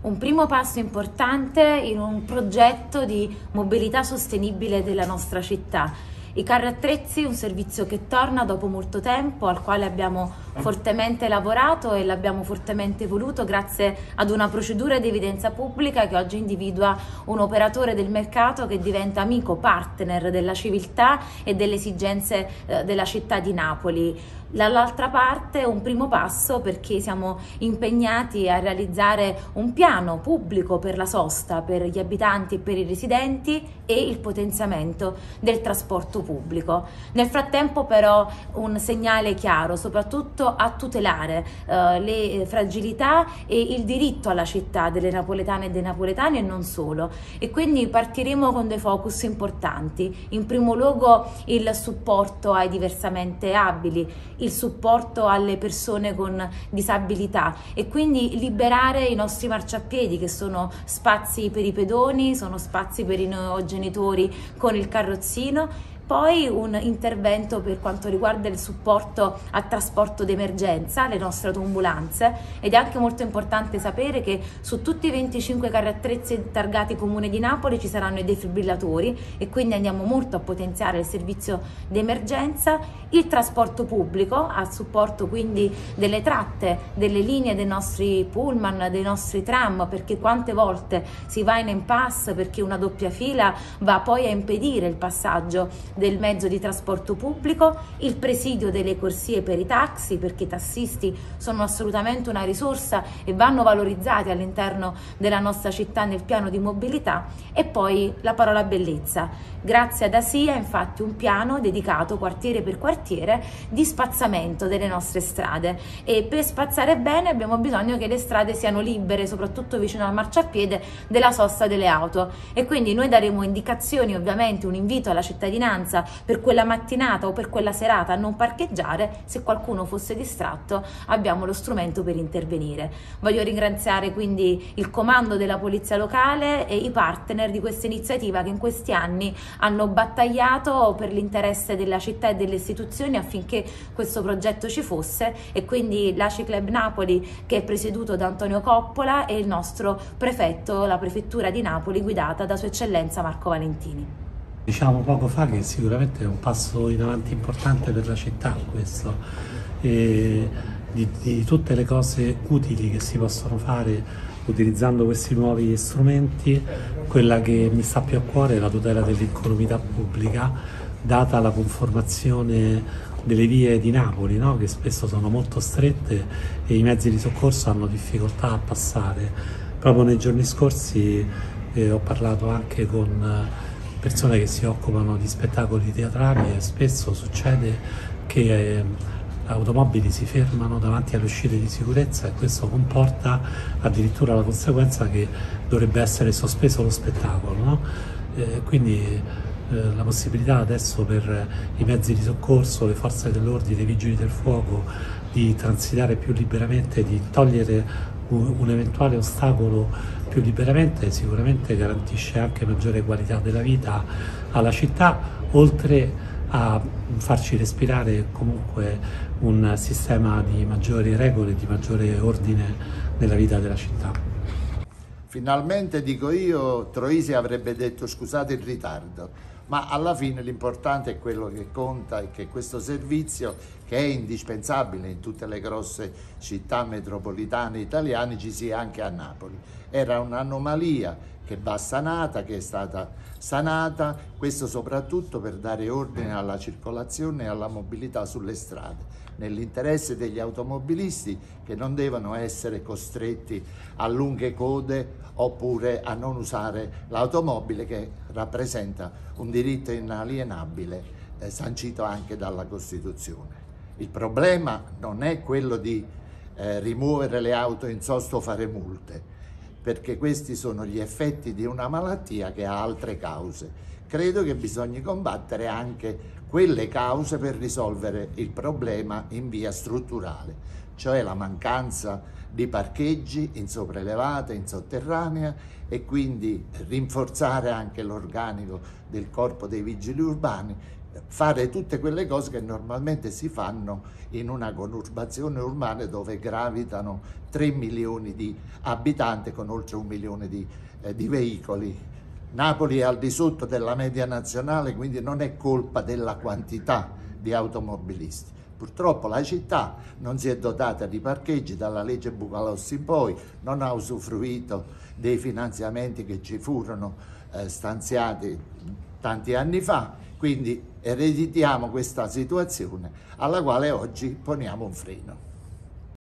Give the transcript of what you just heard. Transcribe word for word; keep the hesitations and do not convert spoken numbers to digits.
un primo passo importante in un progetto di mobilità sostenibile della nostra città. I carri attrezzi, un servizio che torna dopo molto tempo, al quale abbiamo fortemente lavorato e l'abbiamo fortemente voluto grazie ad una procedura di evidenza pubblica che oggi individua un operatore del mercato che diventa amico, partner della civiltà e delle esigenze eh, della città di Napoli. Dall'altra parte un primo passo perché siamo impegnati a realizzare un piano pubblico per la sosta, per gli abitanti e per i residenti e il potenziamento del trasporto pubblico. Nel frattempo però un segnale chiaro, soprattutto a tutelare eh, le fragilità e il diritto alla città delle napoletane e dei napoletani e non solo. E quindi partiremo con dei focus importanti. In primo luogo il supporto ai diversamente abili, il supporto alle persone con disabilità e quindi liberare i nostri marciapiedi che sono spazi per i pedoni, sono spazi per i neogenitori con il carrozzino. Poi un intervento per quanto riguarda il supporto al trasporto d'emergenza, le nostre autoambulanze, ed è anche molto importante sapere che su tutti i venticinque carri attrezzi targati Comune di Napoli ci saranno i defibrillatori e quindi andiamo molto a potenziare il servizio d'emergenza, il trasporto pubblico a supporto quindi delle tratte, delle linee dei nostri pullman, dei nostri tram, perché quante volte si va in impasse perché una doppia fila va poi a impedire il passaggio del mezzo di trasporto pubblico, il presidio delle corsie per i taxi, perché i tassisti sono assolutamente una risorsa e vanno valorizzati all'interno della nostra città nel piano di mobilità, e poi la parola bellezza. Grazie ad ASIA infatti un piano dedicato quartiere per quartiere di spazzamento delle nostre strade, e per spazzare bene abbiamo bisogno che le strade siano libere, soprattutto vicino al marciapiede, della sosta delle auto, e quindi noi daremo indicazioni, ovviamente un invito alla cittadinanza per quella mattinata o per quella serata a non parcheggiare. Se qualcuno fosse distratto abbiamo lo strumento per intervenire. Voglio ringraziare quindi il comando della Polizia Locale e i partner di questa iniziativa che in questi anni hanno battagliato per l'interesse della città e delle istituzioni affinché questo progetto ci fosse, e quindi l'A C I Club Napoli, che è presieduto da Antonio Coppola, e il nostro prefetto, la prefettura di Napoli guidata da Sua Eccellenza Marco Valentini. Diciamo poco fa che sicuramente è un passo in avanti importante per la città questo, e di, di tutte le cose utili che si possono fare utilizzando questi nuovi strumenti, quella che mi sta più a cuore è la tutela dell'incolumità pubblica, data la conformazione delle vie di Napoli, no? Che spesso sono molto strette e i mezzi di soccorso hanno difficoltà a passare. Proprio nei giorni scorsi eh, ho parlato anche con persone che si occupano di spettacoli teatrali e spesso succede che eh, automobili si fermano davanti alle uscite di sicurezza, e questo comporta addirittura la conseguenza che dovrebbe essere sospeso lo spettacolo, no? Eh, quindi eh, la possibilità adesso per i mezzi di soccorso, le forze dell'ordine, i vigili del fuoco di transitare più liberamente, di togliere un, un eventuale ostacolo più liberamente, sicuramente garantisce anche maggiore qualità della vita alla città, oltre a farci respirare comunque un sistema di maggiori regole, di maggiore ordine nella vita della città. Finalmente, dico io, Troisi avrebbe detto scusate il ritardo, ma alla fine l'importante è quello che conta, e che questo servizio, che è indispensabile in tutte le grosse città metropolitane italiane, ci sia anche a Napoli. Era un'anomalia che va sanata, che è stata sanata, questo soprattutto per dare ordine alla circolazione e alla mobilità sulle strade, nell'interesse degli automobilisti, che non devono essere costretti a lunghe code oppure a non usare l'automobile, che rappresenta un diritto inalienabile eh, sancito anche dalla Costituzione. Il problema non è quello di eh, rimuovere le auto in sosta o fare multe, perché questi sono gli effetti di una malattia che ha altre cause. Credo che bisogna combattere anche quelle cause per risolvere il problema in via strutturale, cioè la mancanza di parcheggi in sopraelevata, in sotterranea, e quindi rinforzare anche l'organico del corpo dei vigili urbani, fare tutte quelle cose che normalmente si fanno in una conurbazione urbana dove gravitano tre milioni di abitanti con oltre un milione di, eh, di veicoli. Napoli è al di sotto della media nazionale, quindi non è colpa della quantità di automobilisti. Purtroppo la città non si è dotata di parcheggi dalla legge Bucalossi in poi, non ha usufruito dei finanziamenti che ci furono eh, stanziati tanti anni fa, quindi ereditiamo questa situazione alla quale oggi poniamo un freno.